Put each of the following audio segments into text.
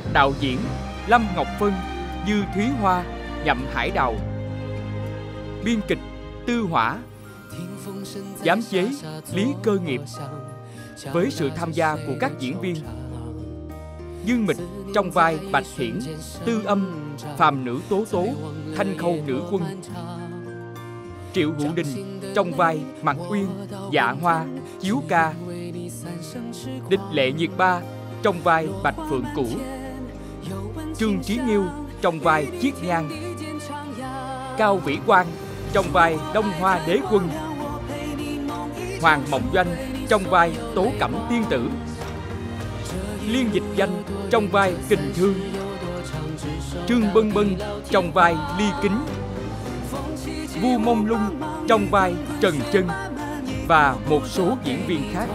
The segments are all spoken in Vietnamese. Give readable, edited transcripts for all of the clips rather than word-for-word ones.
đạo diễn Lâm Ngọc Phân, Dư Thúy Hoa, Nhậm Hải Đào. Biên kịch Tư Hỏa. Giám chế Lý Cơ Nghiệp. Với sự tham gia của các diễn viên: Dương Mịch trong vai Bạch Hiển, Tư Âm, Phàm Nữ Tố Tố, Thanh Khâu Nữ Quân. Triệu Hữu Đình trong vai Mạc Uyên, Dạ Hoa, Chiếu Ca. Địch Lệ Nhiệt Ba trong vai Bạch Phượng Cửu. Trương Trí Nghiêu trong vai Chiết Nhan. Cao Vĩ Quang trong vai Đông Hoa Đế Quân. Hoàng Mộng Doanh trong vai Tố Cẩm Tiên Tử. Liên Dịch Danh trong vai Kình Thương. Trương Bân Bân trong vai Ly Kính. Vu Mông Lung trong vai Trần Chân và một số diễn viên khác.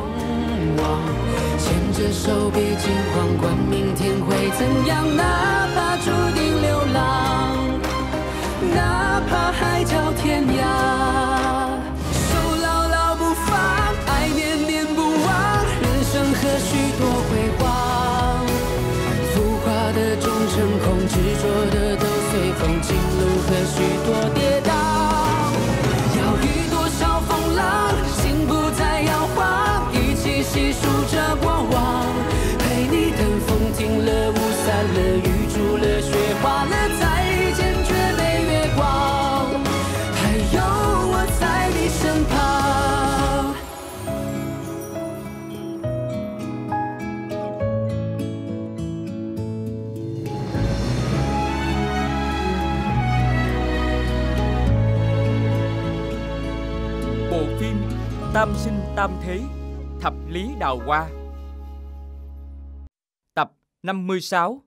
Bộ phim Tam Sinh Tam Thế, Thập Lý Đào Hoa. Tập 56.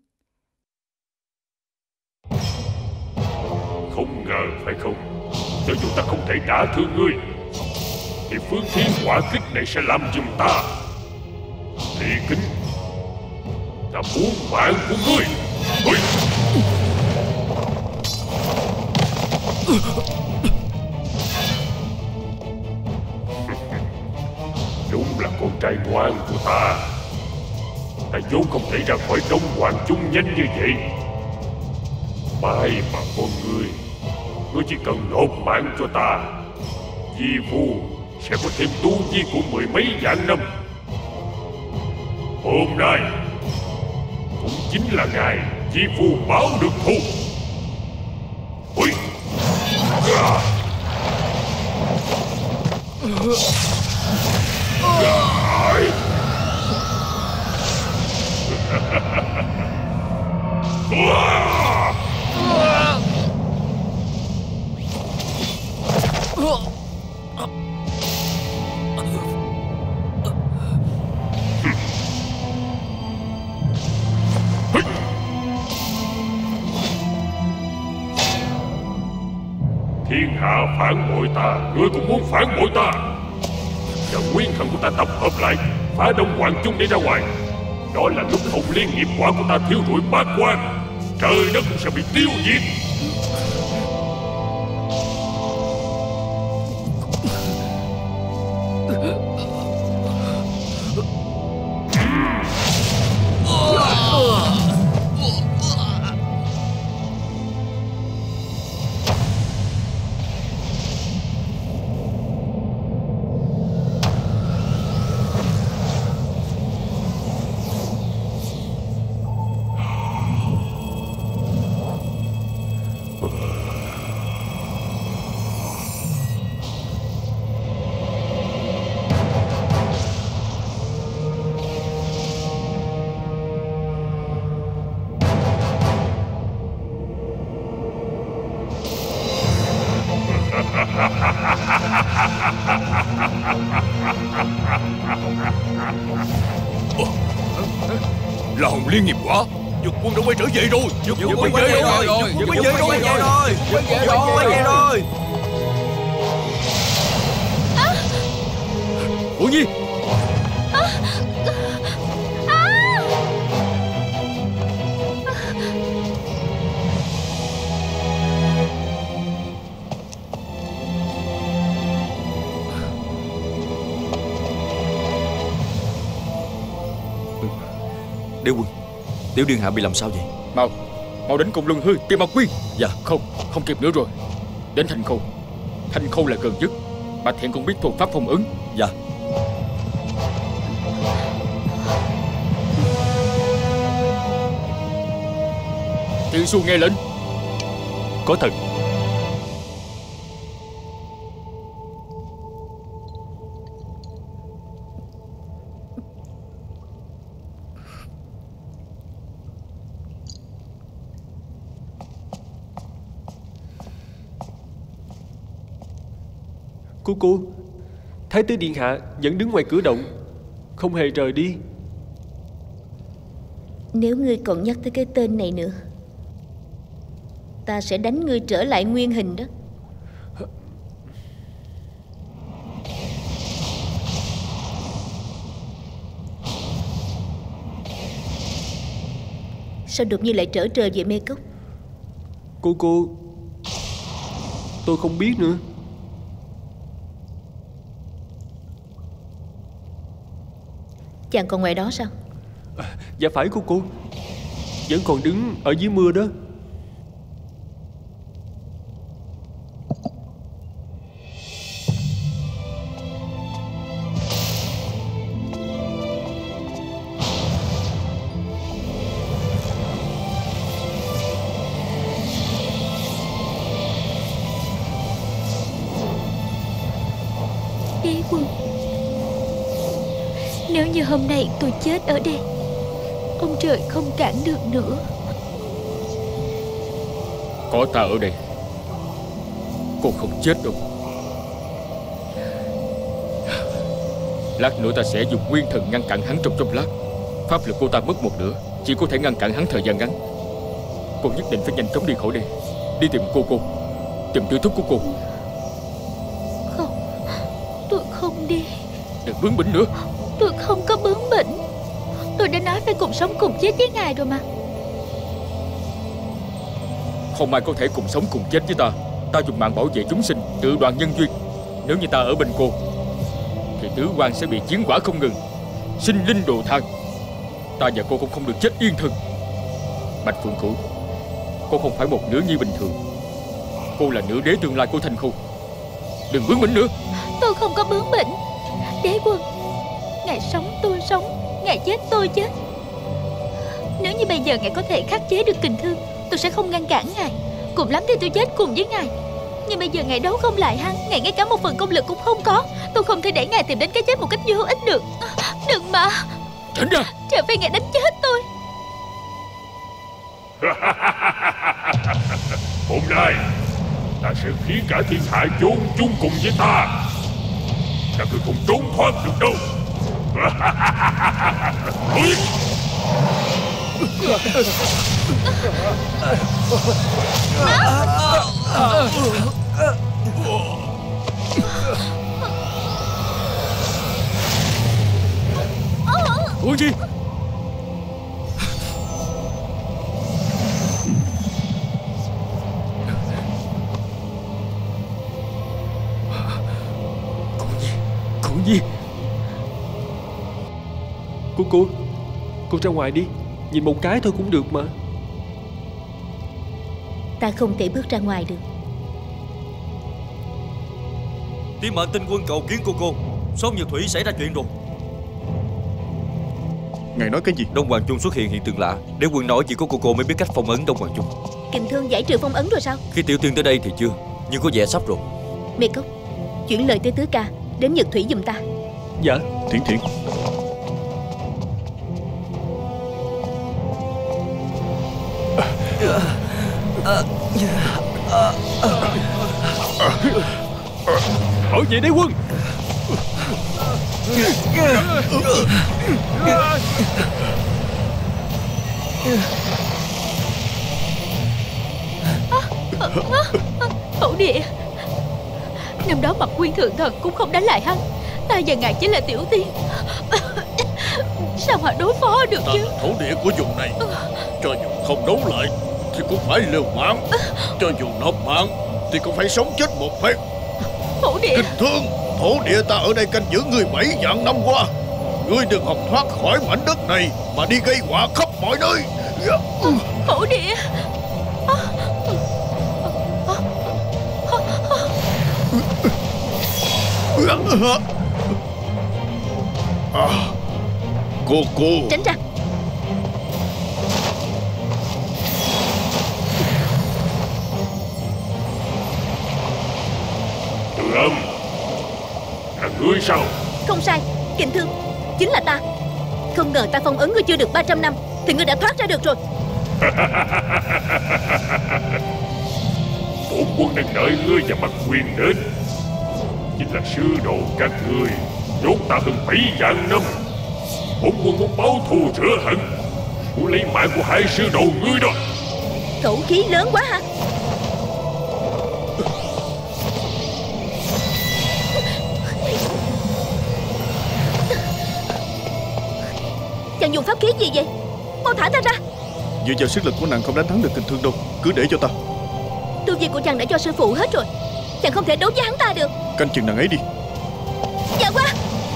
Không ngờ phải không? Cho dù ta không thể đả thương ngươi thì phương thiên hỏa kích này sẽ làm giùm ta. Lý Kính, ta muốn mạng của ngươi. Đúng là con trai ngoan của ta. Ta vốn không thể ra khỏi Đông Hoàng Trung nhanh như vậy. Mai mà con ngươi chỉ cần nộp mạng cho ta, Di Phu sẽ có thêm tu vi của mười mấy vạn năm. Hôm nay cũng chính là ngày Di Phu báo được thù. Ôi! Thiên hạ phản bội ta, ngươi cũng muốn phản bội ta. Và nguyên thần của ta tập hợp lại, phá Đông Hoàng Trung để ra ngoài. Đó là lúc Hồng Liên nghiệp quả của ta thiêu rụi bát quan, trời đất sẽ bị tiêu diệt. Là Hồng Liên nghiệp quả. Dực quân đã quay trở về rồi. Dực quân quay về rồi. Dực quân quay về rồi. Dực quân quay về rồi. Ủa Nhi. Đế quân, Tiểu điện hạ bị làm sao vậy? Mau đến cung Luân Hư tìm Mộc Quyên. Dạ. Không kịp nữa rồi. Đến Thanh Khâu là gần nhất. Bạch Thiện cũng biết thuật pháp phong ấn. Dạ. Tiên Xu nghe lệnh. Có thật. Cô Thái tử điện hạ vẫn đứng ngoài cửa động, không hề rời đi. Nếu ngươi còn nhắc tới cái tên này nữa, ta sẽ đánh ngươi trở lại nguyên hình đó. Sao đột nhiên lại trở về Mê Cốc? Cô tôi không biết nữa. Chàng còn ngoài đó sao? Dạ phải cô vẫn còn đứng ở dưới mưa đó. Đế quân, nếu như hôm nay tôi chết ở đây, ông trời không cản được nữa. Có ta ở đây, cô không chết đâu. Lát nữa ta sẽ dùng nguyên thần ngăn cản hắn trong chốc lát. Pháp lực cô ta mất một nửa, chỉ có thể ngăn cản hắn thời gian ngắn. Cô nhất định phải nhanh chóng đi khỏi đây, đi tìm cô, tìm tư thúc của cô. Không, tôi không đi. Đừng bướng bỉnh nữa. Tôi không có bướng bỉnh. Tôi đã nói phải cùng sống cùng chết với ngài rồi mà. Không ai có thể cùng sống cùng chết với ta. Ta dùng mạng bảo vệ chúng sinh, tự đoạn nhân duyên. Nếu như ta ở bên cô thì tứ quan sẽ bị chiến quả không ngừng, sinh linh đồ thang. Ta và cô cũng không được chết yên thân. Bạch Phượng Cửu, cô không phải một nữ nhi bình thường. Cô là nữ đế tương lai của Thanh Khâu. Đừng bướng bỉnh nữa. Tôi không có bướng bỉnh. Đế quân, ngài sống tôi sống, ngài chết tôi chết. Nếu như bây giờ ngài có thể khắc chế được kình thương, tôi sẽ không ngăn cản ngài. Cùng lắm thì tôi chết cùng với ngài. Nhưng bây giờ ngài đấu không lại hắn, ngài ngay cả một phần công lực cũng không có. Tôi không thể để ngài tìm đến cái chết một cách vô ích được. Đừng mà. Tránh ra. Trời phi ngài đánh chết tôi. Hôm nay ta sẽ khiến cả thiên hạ chôn chung cùng với ta. Các ngươi không trốn thoát được đâu. Ủa gì? Cô Nhi. Cô ra ngoài đi, nhìn một cái thôi cũng được mà. Ta không thể bước ra ngoài được. Tiên mệnh tinh quân cầu kiến cô. Sông Nhược Thủy xảy ra chuyện rồi. Ngài nói cái gì? Đông Hoàng Trung xuất hiện hiện tượng lạ. Đế quân nói chỉ có cô mới biết cách phong ấn Đông Hoàng Trung. Kình thương giải trừ phong ấn rồi sao? Khi tiểu tiên tới đây thì chưa, nhưng có vẻ sắp rồi. Mê Cốc, chuyển lời tới Tứ Ca đến Nhật Thủy giùm ta. Dạ. Thiển. Bảo vệ đế quân. Hậu địa, năm đó Mật Quyên thượng thần cũng không đánh lại hắn. Ta và ngài chỉ là tiểu tiên, sao mà đối phó được chứ? Ta là thổ địa của vùng này, cho dù không đấu lại thì cũng phải liều mạng, cho dù nộp mạng thì cũng phải sống chết một phen. Hậu địa, Kình Thương, thổ địa ta ở đây canh giữ ngươi 7 vạn năm qua. Ngươi đừng học thoát khỏi mảnh đất này mà đi gây họa khắp mọi nơi. Hổ địa. Cô Tránh ra. Từ Âm, là ngươi sao? Không sai, Kình Thương, chính là ta. Không ngờ ta phong ấn ngươi chưa được 300 năm thì ngươi đã thoát ra được rồi. Bổn quân đang đợi ngươi và Mặt Quyền đến. Chính là sư đồ các ngươi nhốt ta hơn 7 vạn năm. Bổn quân muốn báo thù rửa hận, muốn lấy mạng của hai sư đồ ngươi đó. Khẩu khí lớn quá hả? Chàng dùng pháp khí gì vậy? Mau thả ta ra. Dựa vào sức lực của nàng không đánh thắng được Kình Thương đâu. Cứ để cho ta. Tu vi của chàng đã cho sư phụ hết rồi. Chàng không thể đấu với hắn ta được. Canh chừng nàng ấy đi. Dạ qua.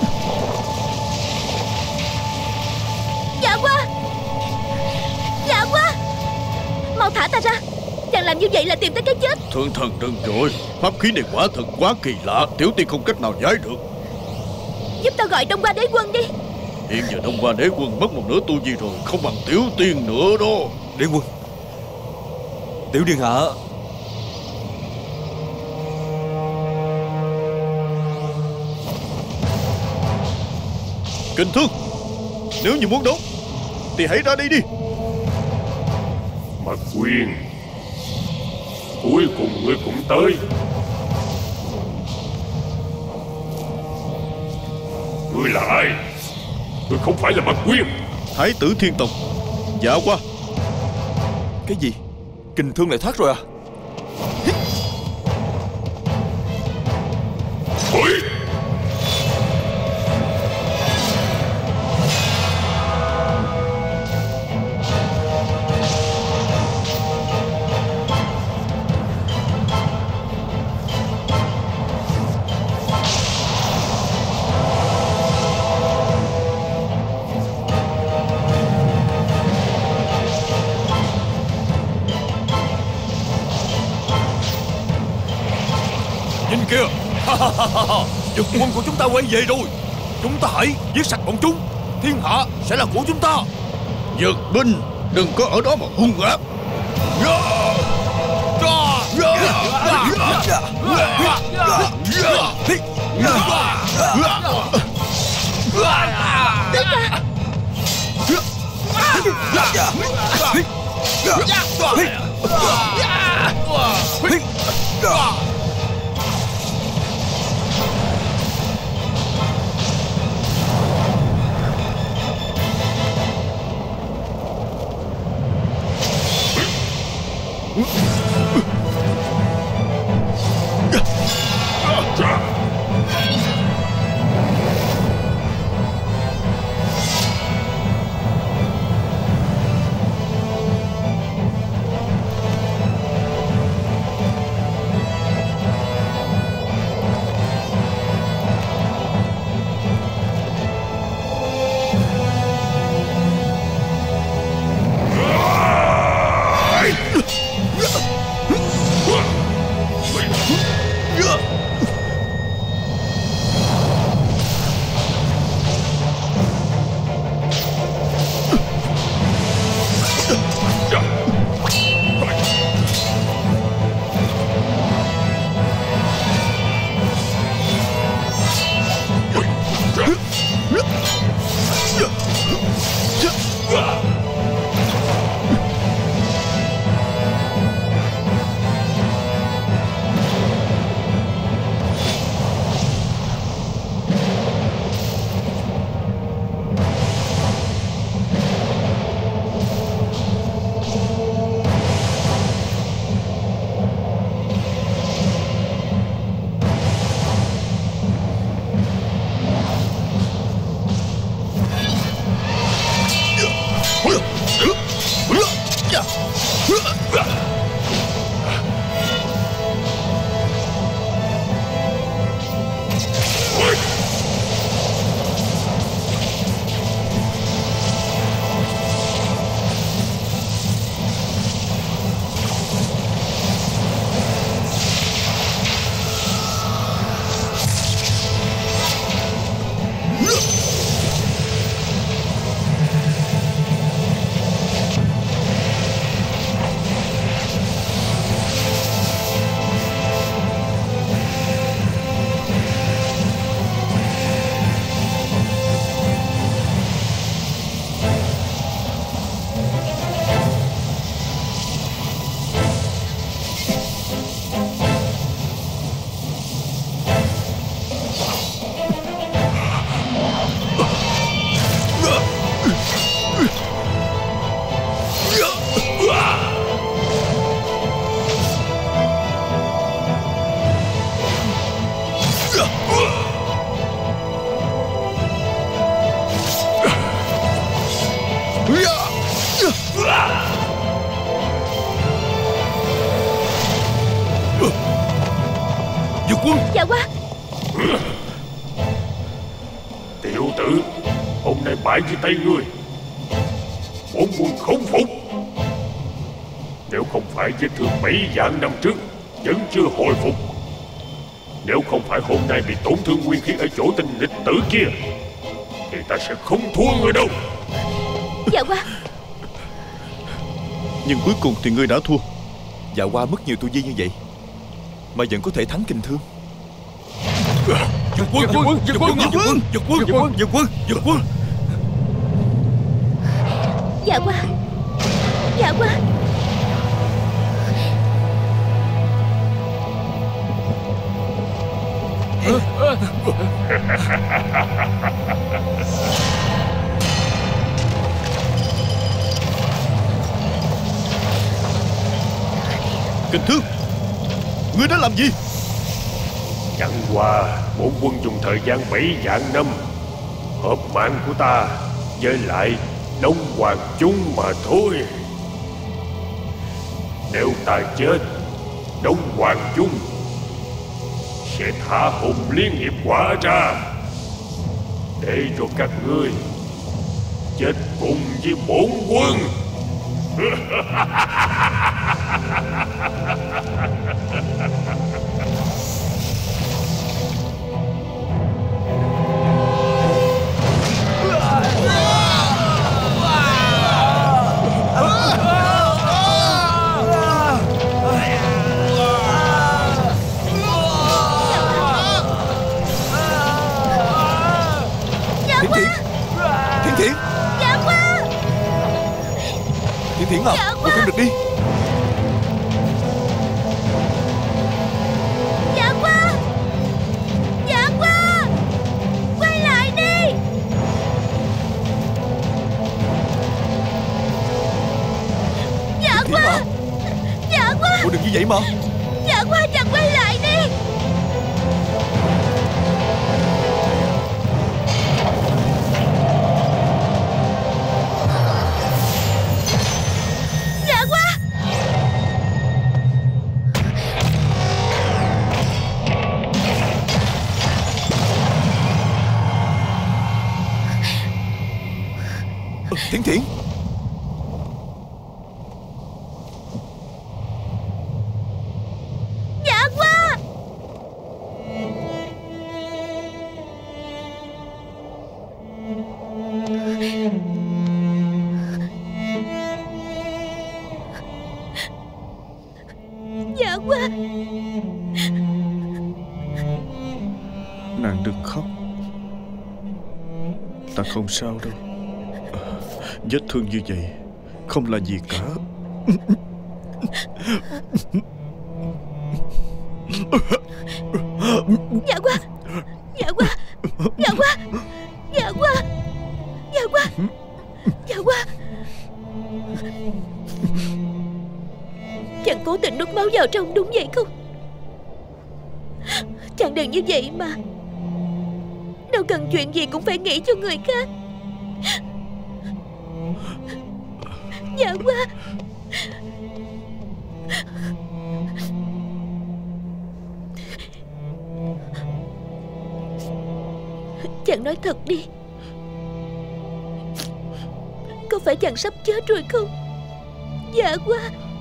Dạ qua. Dạ qua. Mau thả ta ra. Chàng làm như vậy là tìm tới cái chết. Thượng thần đừng rồi. Pháp khí này quả thật quá kỳ lạ, tiểu tiên không cách nào giải được. Giúp ta gọi Đông Hoa Đế Quân đi. Hiện giờ Đông Hoa Đế Quân mất một nửa tu vi rồi, không bằng tiểu tiên nữa đó. Đế Quân, tiểu điện hạ. Kình Thương, nếu như muốn đấu thì hãy ra đây đi. Mặt Quyền, cuối cùng ngươi cũng tới. Ngươi là ai? Ngươi không phải là Mặt Quyền. Thái tử Thiên Tông. Dạ qua. Cái gì? Kình Thương lại thoát rồi à? Ôi! Nhìn kìa. Dực quân của chúng ta quay về rồi. Chúng ta hãy giết sạch bọn chúng. Thiên hạ sẽ là của chúng ta. Dực binh, đừng có ở đó mà hung ác. tự, hôm nay bại dưới tay ngươi. Bổn quân không phục. Nếu không phải vết thương 7 vạn năm trước vẫn chưa hồi phục, nếu không phải hôm nay bị tổn thương nguyên khí ở chỗ tên nghịch tử kia, thì ta sẽ không thua người đâu. Dạ Qua. Nhưng cuối cùng thì ngươi đã thua. Dạ Qua mất nhiều tu vi như vậy mà vẫn có thể thắng Kình Thương. Dực quân, dực quân, dực quân, dực quân, dực quân, dực quân, dực quân, dực quân. Dạ Qua. Dạ Qua. Kình Thương, ngươi đã làm gì? Chẳng qua bổn quân dùng thời gian 7 vạn năm hợp mạng của ta với lại Đông Hoàng Trung mà thôi. Nếu ta chết, Đông Hoàng Trung sẽ thả hồn liên hiệp quả ra để cho các ngươi chết cùng với bổn quân. Thiển Thiển. Dạ Qua. Thiển Thiển à, dạ cô không được đi. Dạ Qua. Dạ Qua, quay lại đi. Dạ Qua. Dạ Qua. Cô đừng như vậy mà. Dạ Qua, chàng quay lại đi. Dạ Qua. Thiển Thiển. Dạ Qua. Dạ Qua. Nàng đừng khóc. Ta không sao đâu. Vết thương như vậy không là gì cả. Dạ Qua. Dạ Qua. Dạ Qua. Dạ Qua. Dạ Qua. Dạ Qua. Chàng cố tình nuốt máu vào trong đúng vậy không? Chàng đừng như vậy mà. Đâu cần chuyện gì cũng phải nghĩ cho người khác. Dạ Qua. Chàng nói thật đi. Có phải chàng sắp chết rồi không? Dạ Qua.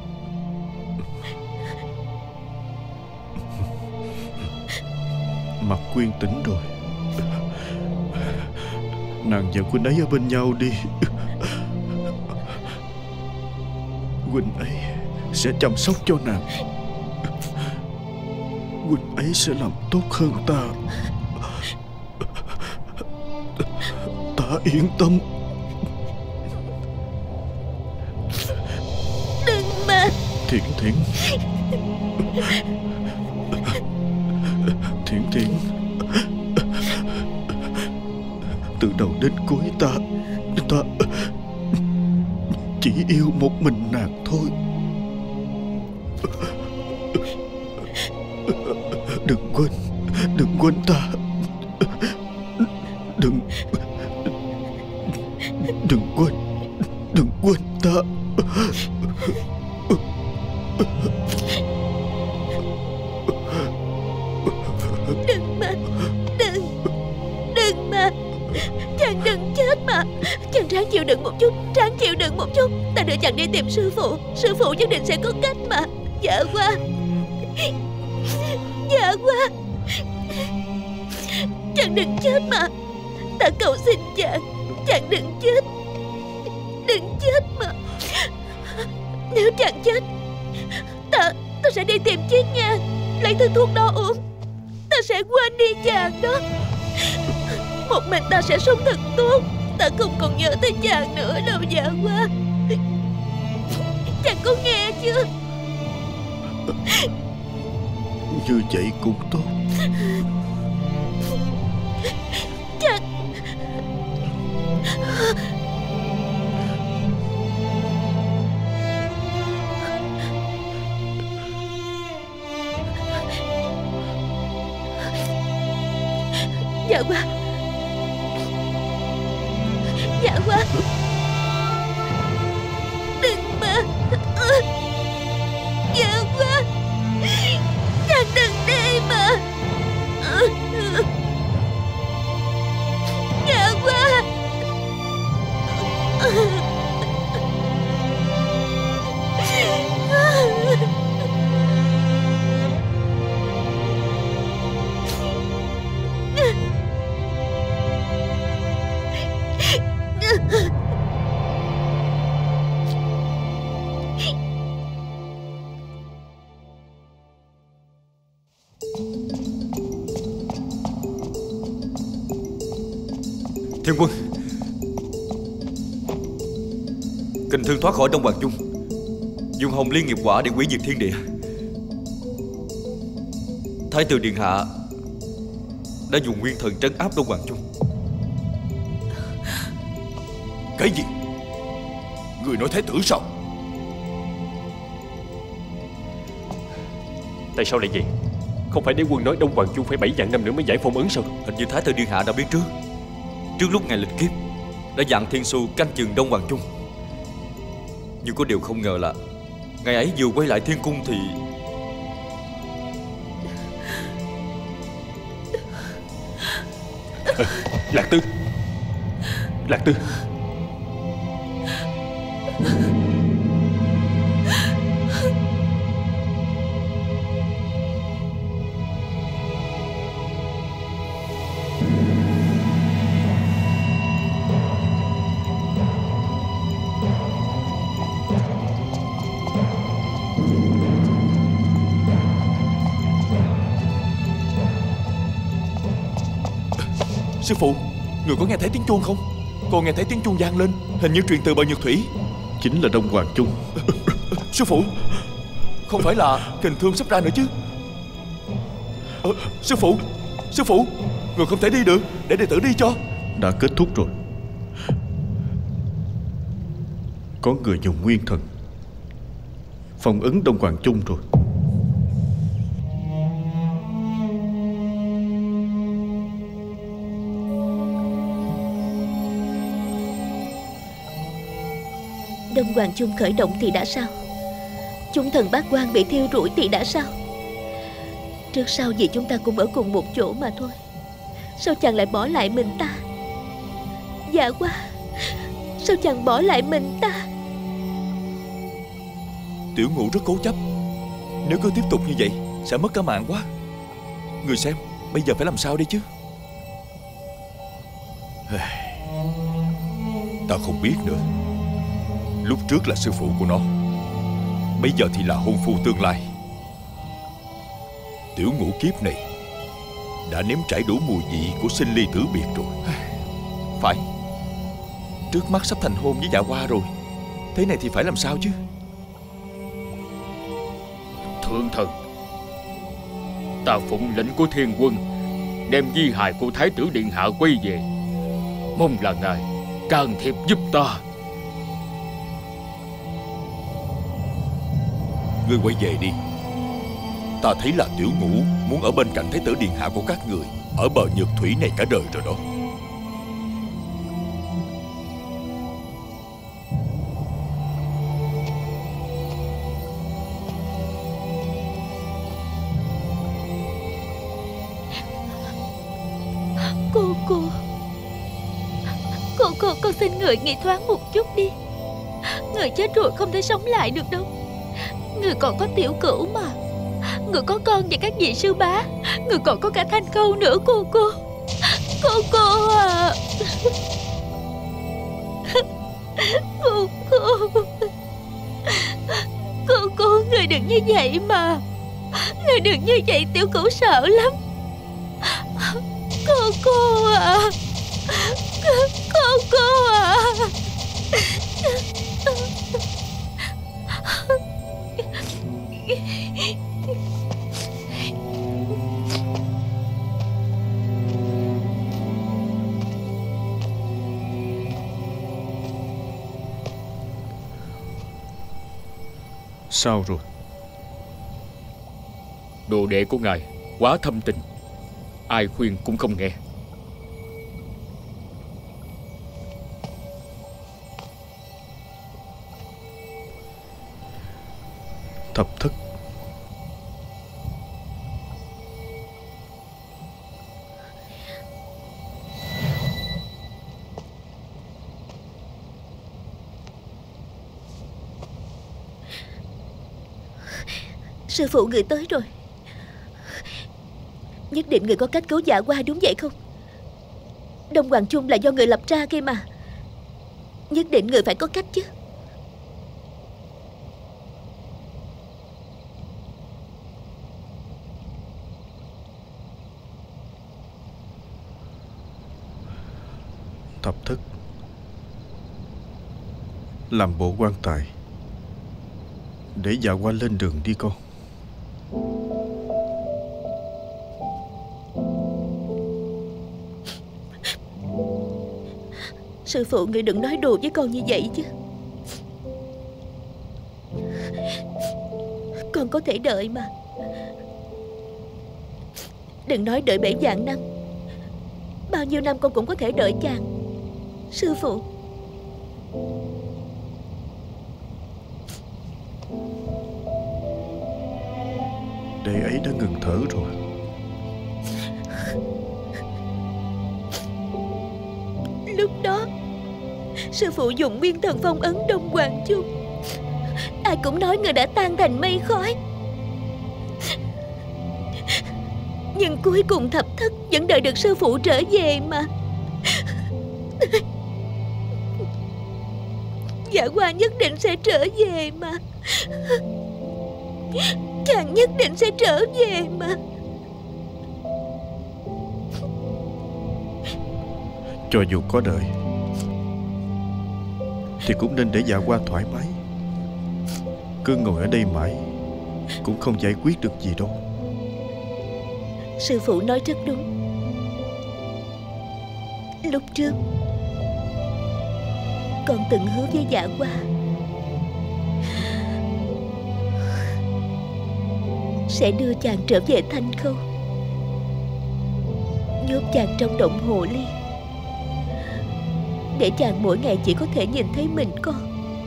Mặt Quyên tỉnh rồi. Nàng và Quynh ấy ở bên nhau đi. Quynh ấy sẽ chăm sóc cho nàng. Quynh ấy sẽ làm tốt hơn ta. Ta yên tâm. Đừng mà. Thiển Thiển. Thiển Thiển. Từ đầu đến cuối ta chỉ yêu một mình nàng thôi. Đừng quên ta. Đừng quên ta. Đừng mà. Đừng mà. Chàng đừng chết mà. Chàng ráng chịu đựng một chút, ráng chịu đựng một chút. Ta đưa chàng đi tìm sư phụ. Sư phụ nhất định sẽ có cách mà. Dạ Hoa, dạ Hoa, chàng đừng chết mà. Ta cầu xin chàng, chàng đừng chết. Đừng chết mà. Nếu chàng chết, Ta sẽ đi tìm Chiết Nhan, lấy thứ thuốc đó uống. Ta sẽ quên đi chàng đó. Một mình ta sẽ sống thật tốt. Ta không còn nhớ tới chàng nữa đâu dạ Hoa. Chàng có nghe chưa? Như vậy cũng tốt. Chàng... Dạ Hoa, dạ Hoa, đừng mà. Dạ Hoa, chàng đừng đi mà. Dạ Hoa. Thiên Quân, Kình Thương thoát khỏi Đông Hoàng Trung, dùng Hồng Liên nghiệp quả để hủy diệt thiên địa. Thái tử điện hạ đã dùng nguyên thần trấn áp Đông Hoàng Trung. Cái gì? Người nói thái tử sao? Tại sao lại vậy? Không phải đế quân nói Đông Hoàng Trung phải 7 vạn năm nữa mới giải phong ấn sao? Hình như Thái tử điện hạ đã biết trước lúc ngày lịch kiếp đã dặn Thiên Xu canh chừng Đông Hoàng Trung. Nhưng có điều không ngờ là ngày ấy vừa quay lại thiên cung thì Lạc Tư, Lạc Tư. Sư phụ, người có nghe thấy tiếng chuông không? Con nghe thấy tiếng chuông vang lên, hình như truyền từ bờ Nhược Thủy. Chính là Đông Hoàng Trung. Sư phụ, không phải là Kình Thương sắp ra nữa chứ? Sư phụ, người không thể đi được, để đệ tử đi cho. Đã kết thúc rồi. Có người dùng nguyên thần phong ấn Đông Hoàng Trung rồi. Đông Hoàng Trung khởi động thì đã sao? Chúng thần bát quan bị thiêu rụi thì đã sao? Trước sau gì chúng ta cũng ở cùng một chỗ mà thôi. Sao chàng lại bỏ lại mình ta? Dạ Hoa, sao chàng bỏ lại mình ta? Tiểu Ngũ rất cố chấp, nếu cứ tiếp tục như vậy sẽ mất cả mạng quá. Người xem, bây giờ phải làm sao đây chứ? Ta không biết nữa. Lúc trước là sư phụ của nó, bây giờ thì là hôn phu tương lai. Tiểu Ngũ kiếp này đã nếm trải đủ mùi vị của sinh ly tử biệt rồi. Phải, trước mắt sắp thành hôn với Dạ Hoa rồi. Thế này thì phải làm sao chứ? Thượng thần, ta phụng lệnh của Thiên Quân đem di hài của Thái tử điện hạ quay về, mong là ngài can thiệp giúp ta. Ngươi quay về đi. Ta thấy là Tiểu Ngũ muốn ở bên cạnh Thái tử điện hạ của các người, ở bờ Nhược Thủy này cả đời rồi đó. Con xin người nghĩ thoáng một chút đi. Người chết rồi không thể sống lại được đâu. Người còn có Tiểu Cửu mà. Người có con và các vị sư bá. Người còn có cả Thanh Khâu nữa cô à. Cô, người đừng như vậy mà. Người đừng như vậy, Tiểu Cửu sợ lắm. Cô à. Cô à. Sao rồi? Đồ đệ của ngài quá thâm tình, ai khuyên cũng không nghe. Thập thất. Sư phụ người tới rồi. Nhất định người có cách cứu Dạ Hoa đúng vậy không? Đông Hoàng Trung là do người lập ra kia mà. Nhất định người phải có cách chứ. Thập thất, làm bộ quan tài để Dạ Hoa lên đường đi con. Sư phụ người đừng nói đùa với con như vậy chứ. Con có thể đợi mà. Đừng nói đợi 7 vạn năm. Bao nhiêu năm con cũng có thể đợi chàng. Sư phụ. Đệ ấy đã ngừng thở rồi. Lúc đó sư phụ dùng nguyên thần phong ấn Đông Hoàng Trung. Ai cũng nói người đã tan thành mây khói. Nhưng cuối cùng thập thất vẫn đợi được sư phụ trở về mà. Dạ Hoa nhất định sẽ trở về mà. Chàng nhất định sẽ trở về mà. Cho dù có đợi thì cũng nên để Dạ Hoa thoải mái. Cứ ngồi ở đây mãi cũng không giải quyết được gì đâu. Sư phụ nói rất đúng. Lúc trước con từng hứa với Dạ Hoa sẽ đưa chàng trở về Thanh Khâu, nhốt chàng trong động hồ ly, để chàng mỗi ngày chỉ có thể nhìn thấy mình con.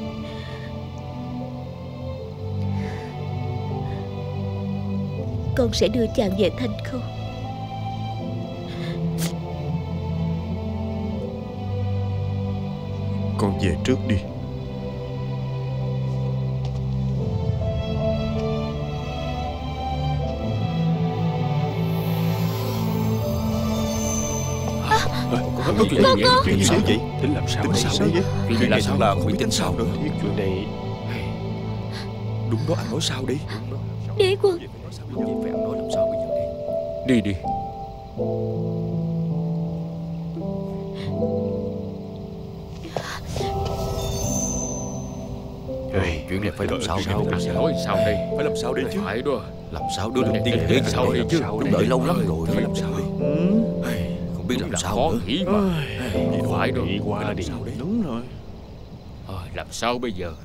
Con sẽ đưa chàng về Thanh Khâu. Con về trước đi. Có chuyện gì vậy? Chuyện gì vậy? Tính làm sao Tính sao vậy? Chuyện này sao là không biết tính sao nữa. Chuyện này Đúng đó, anh nói sao đi. Đế quân. Vậy anh nói làm sao bây giờ đi đi. Chuyện này phải làm sao đây? Anh nói sao đây? Phải làm sao đây chứ? Phải đó. Làm sao đưa được tiên đến sao đây chứ? Đúng đợi lâu lắm rồi. Phải làm sao đi? Không biết làm sao khó nữa. nghĩ mà. Phải rồi. đi qua đi. Đúng rồi. Làm sao bây giờ?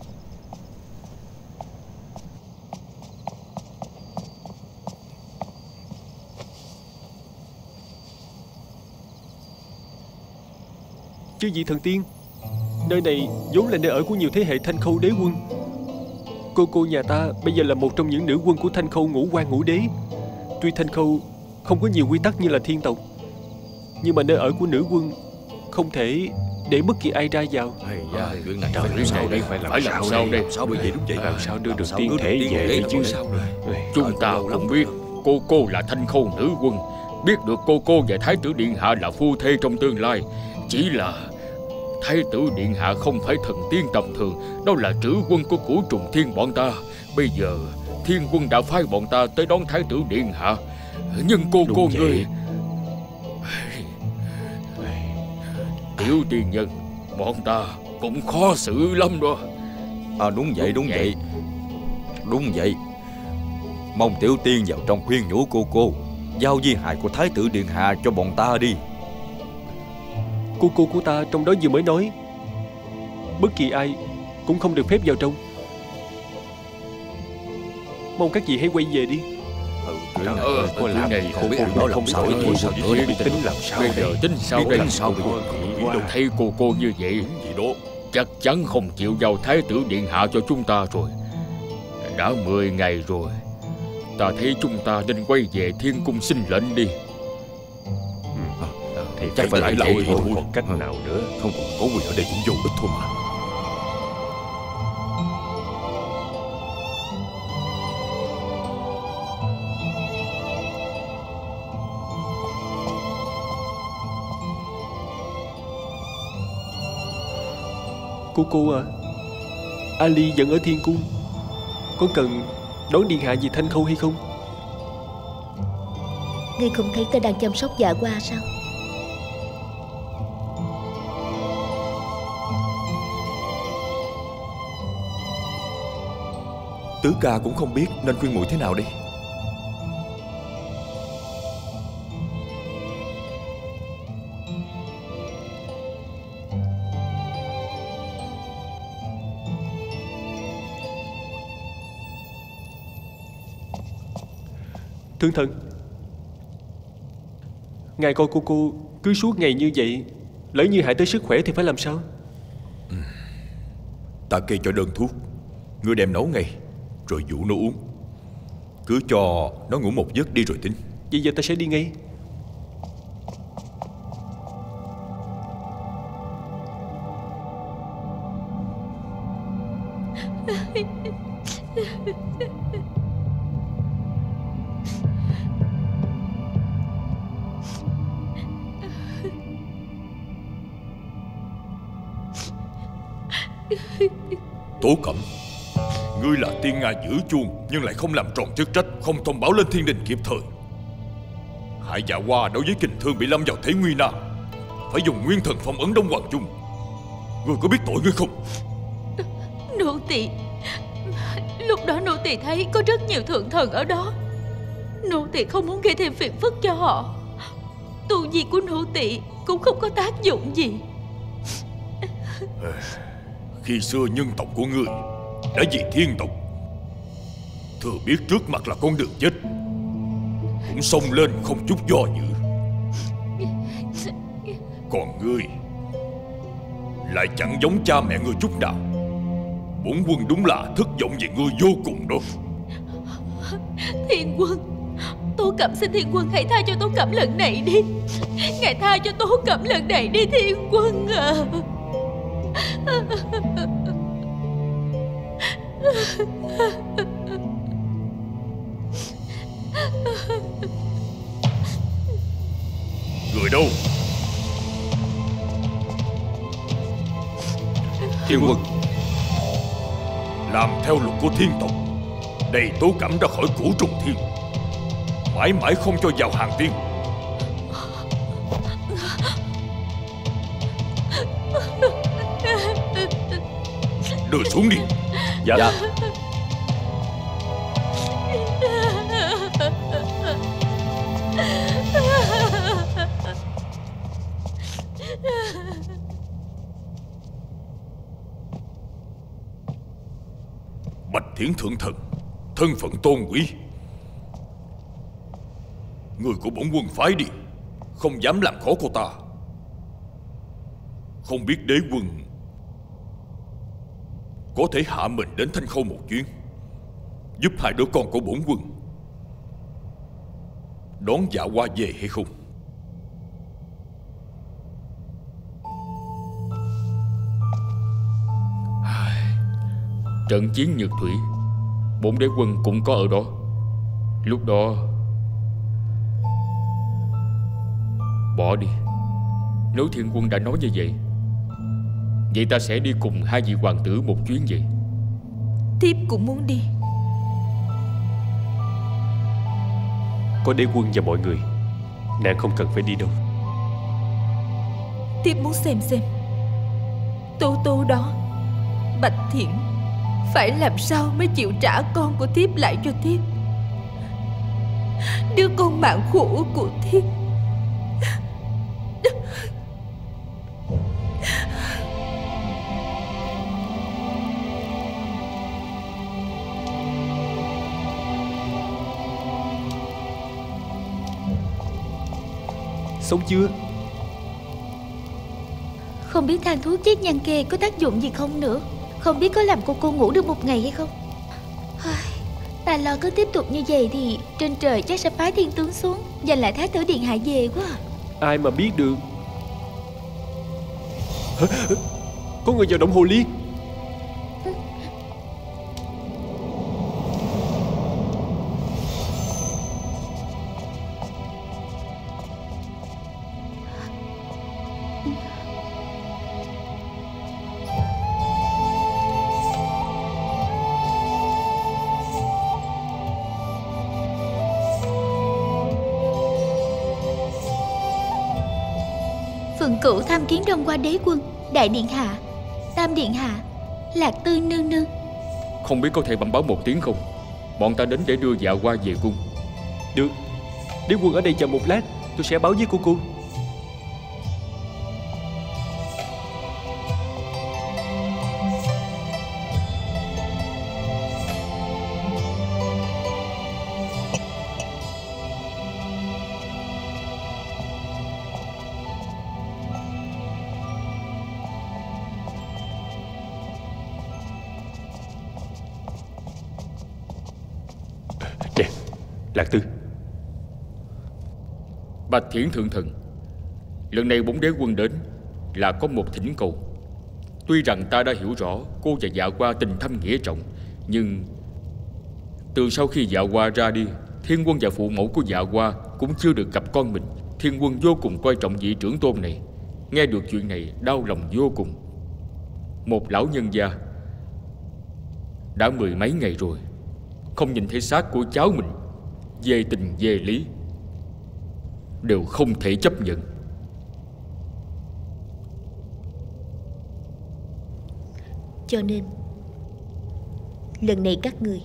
Chứ gì thần tiên, nơi này vốn là nơi ở của nhiều thế hệ Thanh Khâu đế quân. Cô nhà ta bây giờ là một trong những nữ quân của Thanh Khâu Ngũ Quan Ngũ Đế. Tuy Thanh Khâu không có nhiều quy tắc như là thiên tộc, nhưng mà nơi ở của nữ quân không thể để bất kỳ ai ra vào. Chuyện này phải làm sao đây? Sao bây giờ đúng vậy? Làm sao đưa được tiên thể về chứ? Chúng ta cũng biết cô là Thanh Khâu nữ quân, biết được cô và Thái tử điện hạ là phu thê trong tương lai. Chỉ là Thái tử điện hạ không phải thần tiên tầm thường, đó là trữ quân của Cửu Trùng Thiên bọn ta. Bây giờ Thiên quân đã phái bọn ta tới đón Thái tử điện hạ, nhưng cô người Tiểu tiên nhân, bọn ta cũng khó xử lắm đó. Đúng vậy. Mong tiểu tiên vào trong khuyên nhủ cô, giao di hài của Thái tử điện hạ cho bọn ta đi. Cô của ta trong đó vừa mới nói bất kỳ ai cũng không được phép vào trong. Mong các vị hãy quay về đi. Có làm này không biết nó không sao tính làm sao bây giờ tính sao đây? Thấy cô như vậy chắc chắn không chịu giao Thái tử điện hạ cho chúng ta rồi. Đã 10 ngày rồi, ta thấy chúng ta nên quay về thiên cung xin lệnh đi. Thì chắc phải lại thôi, không còn cách nào nữa. Không còn có người ở đây cũng vô ích thôi mà. Cô à, Ali vẫn ở thiên cung. Có cần đón điện hạ về Thanh Khâu hay không? Ngươi không thấy ta đang chăm sóc Dạ Hoa sao? Tứ ca cũng không biết nên khuyên muội thế nào đi. Thương thần, ngài coi cô cứ suốt ngày như vậy, lỡ như hại tới sức khỏe thì phải làm sao? Ta kê cho đơn thuốc, ngươi đem nấu ngay rồi dụ nó uống. Cứ cho nó ngủ một giấc đi rồi tính. Vậy giờ ta sẽ đi ngay. Tố Cẩm, ngươi là tiên nga giữ chuông nhưng lại không làm tròn chức trách, không thông báo lên thiên đình kịp thời, hại Dạ Hoa đối với Kình Thương bị lâm vào thế nguy nan, phải dùng nguyên thần phong ấn Đông Hoàng Trung. Ngươi có biết tội ngươi không? Nô tỳ, lúc đó nô tỳ thấy có rất nhiều thượng thần ở đó. Nô tỳ không muốn gây thêm phiền phức cho họ. Tu vi của nô tỳ cũng không có tác dụng gì. Khi xưa nhân tộc của ngươi đã vì thiên tộc, thừa biết trước mặt là con đường chết, cũng xông lên không chút do dự. Còn ngươi lại chẳng giống cha mẹ ngươi chút nào. Bổn quân đúng là thất vọng về ngươi vô cùng đó. Thiên quân, Tố Cẩm xin Thiên quân hãy tha cho Tố Cẩm lần này đi. Ngài tha cho Tố Cẩm lần này đi Thiên quân à. Người đâu? Thiên quân, làm theo luật của thiên tộc, đầy Tố Cẩm ra khỏi Cửu Trùng Thiên, mãi mãi không cho vào hàng tiên. Đưa xuống đi. dạ. Bạch Thiển Thượng Thần, thân phận tôn quý, người của bổn quân phái đi, không dám làm khó cô ta. Không biết đế quân có thể hạ mình đến Thanh Khâu một chuyến, giúp hai đứa con của bổn quân đón Dạ Hoa về hay không? trận chiến Nhật Thủy, 4 đế quân cũng có ở đó. Lúc đó bỏ đi. Nếu Thiên Quân đã nói như vậy, vậy ta sẽ đi cùng 2 vị hoàng tử một chuyến vậy. Thiếp cũng muốn đi. Có đế quân và mọi người, nàng không cần phải đi đâu. Thiếp muốn xem Tố Tố đó, Bạch Thiển, phải làm sao mới chịu trả con của thiếp lại cho thiếp, đứa con mạng khổ của thiếp. Sống chưa? Không biết thang thuốc chết nhăn kê có tác dụng gì không nữa. Không biết có làm cô ngủ được một ngày hay không. Ta lo cứ tiếp tục như vậy thì trên trời chắc sẽ phái thiên tướng xuống giành lại Thái tử điện hạ về quá. Ai mà biết được. Có người vào động hồ ly. Phượng Cửu tham kiến Đông Hoa đế quân, Đại điện hạ, Tam điện hạ, Lạc Tư nương nương. Không biết có thể bẩm báo một tiếng không? Bọn ta đến để đưa Dạ Hoa về cung. Được, đế quân ở đây chờ một lát, tôi sẽ báo với cô. Nè, Lạc Tư. Bạch Thiển thượng thần, lần này 4 đế quân đến là có một thỉnh cầu. Tuy rằng ta đã hiểu rõ cô và Dạ Hoa tình thâm nghĩa trọng, nhưng từ sau khi Dạ Hoa ra đi, Thiên Quân và phụ mẫu của Dạ Hoa cũng chưa được gặp con mình. Thiên Quân vô cùng coi trọng vị trưởng tôn này. Nghe được chuyện này đau lòng vô cùng. Một lão nhân gia đã 10 mấy ngày rồi không nhìn thấy xác của cháu mình, về tình về lý đều không thể chấp nhận. Cho nên lần này các người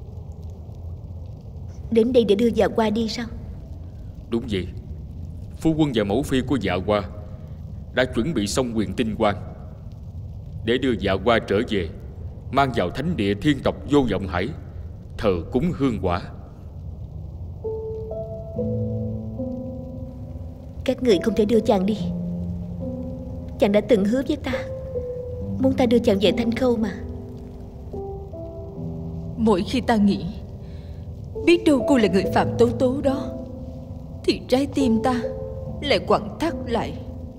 đến đây để đưa Dạ Hoa đi sao? Đúng vậy. Phu quân và mẫu phi của Dạ Hoa đã chuẩn bị xong quyền tinh quan để đưa Dạ Hoa trở về, mang vào thánh địa thiên tộc Vô Vọng Hải thờ cúng hương quả. Các người không thể đưa chàng đi. Chàng đã từng hứa với ta muốn ta đưa chàng về Thanh Khâu mà. Mỗi khi ta nghĩ biết đâu cô là người phạm Tố Tố đó, thì trái tim ta lại quặn thắt lại.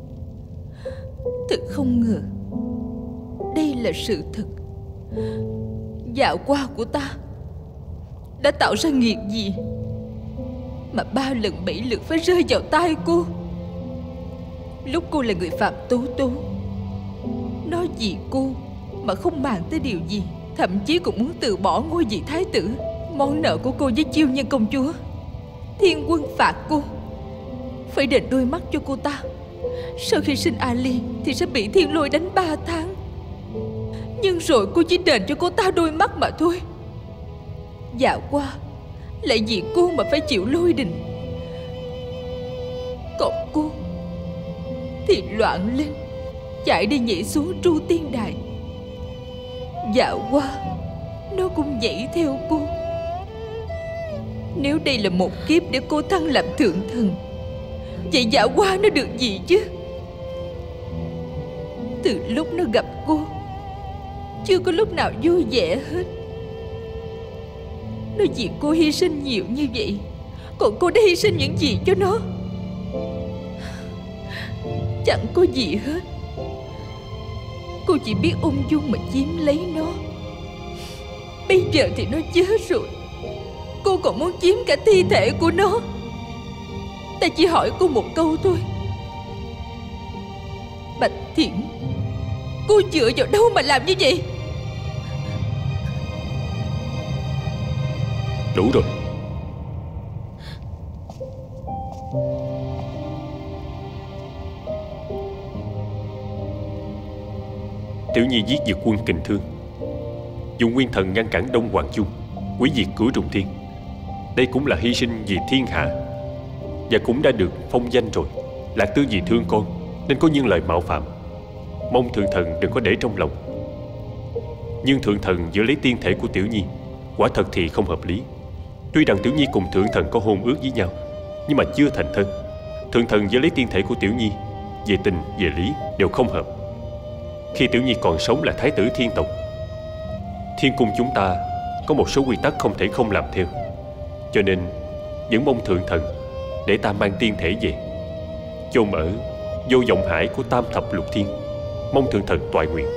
Thật không ngờ đây là sự thật. Dạ Hoa của ta đã tạo ra nghiệt gì mà 3 lần 7 lượt phải rơi vào tay cô. Lúc cô là người phạm Tố Tố, nói gì cô mà không màng tới điều gì, thậm chí cũng muốn từ bỏ ngôi vị thái tử. Món nợ của cô với Chiêu Nhân công chúa, Thiên Quân phạt cô phải đền đôi mắt cho cô ta. Sau khi sinh Ali thì sẽ bị Thiên Lôi đánh 3 tháng. Nhưng rồi cô chỉ đền cho cô ta đôi mắt mà thôi. Dạ Hoa lại vì cô mà phải chịu lôi đình. Còn cô thì loạn lên, chạy đi nhảy xuống Tru Tiên Đài. Dạ Hoa nó cũng dậy theo cô. Nếu đây là một kiếp để cô thăng làm thượng thần, vậy Dạ Hoa nó được gì chứ? Từ lúc nó gặp cô, chưa có lúc nào vui vẻ hết. Nó vì cô hy sinh nhiều như vậy, còn cô đã hy sinh những gì cho nó? Chẳng có gì hết. Cô chỉ biết ung dung mà chiếm lấy nó, Bây giờ thì nó chết rồi, cô còn muốn chiếm cả thi thể của nó. Ta chỉ hỏi cô một câu thôi. Bạch Thiện, cô dựa vào đâu mà làm như vậy? Đủ rồi. Tiểu Nhi giết diệt quân Kình Thương, dùng nguyên thần ngăn cản Đông Hoàng Trung, hủy diệt Cửu Trùng Thiên. Đây cũng là hy sinh vì thiên hạ, và cũng đã được phong danh rồi. Lạc Tư vì thương con nên có những lời mạo phạm, mong Thượng Thần đừng có để trong lòng. Nhưng Thượng Thần giữ lấy tiên thể của Tiểu Nhi, quả thật thì không hợp lý. Tuy rằng Tiểu Nhi cùng Thượng Thần có hôn ước với nhau, nhưng mà chưa thành thân. Thượng Thần giữ lấy tiên thể của Tiểu Nhi, về tình về lý đều không hợp. Khi Tiểu Nhi còn sống là thái tử thiên tộc, thiên cung chúng ta có một số quy tắc không thể không làm theo. Cho nên vẫn mong Thượng Thần để ta mang tiên thể về, chôn ở vô vọng hải của Tam Thập Lục Thiên. Mong Thượng Thần toại nguyện.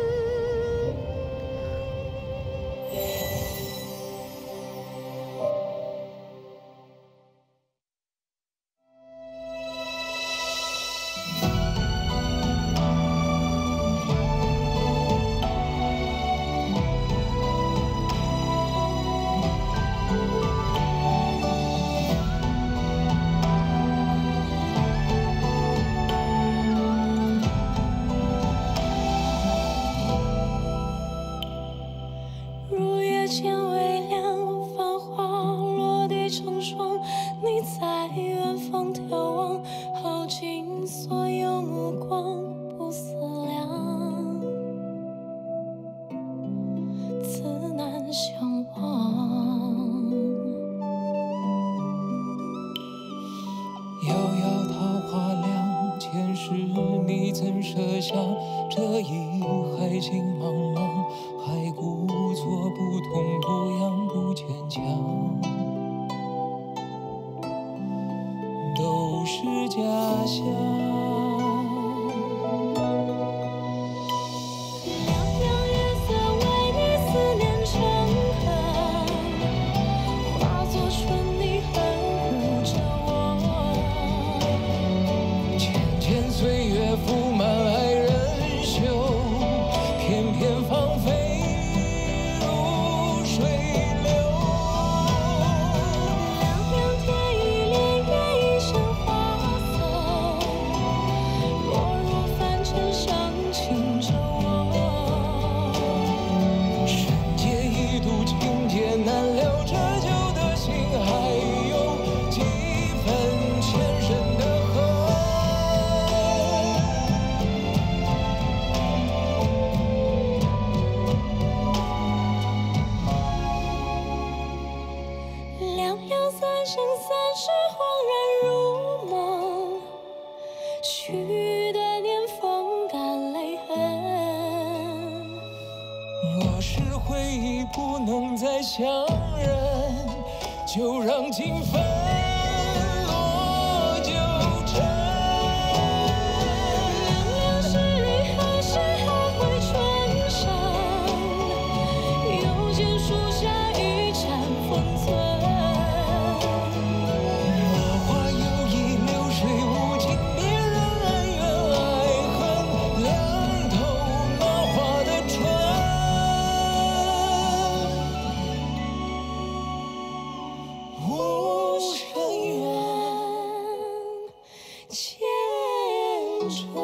牵着。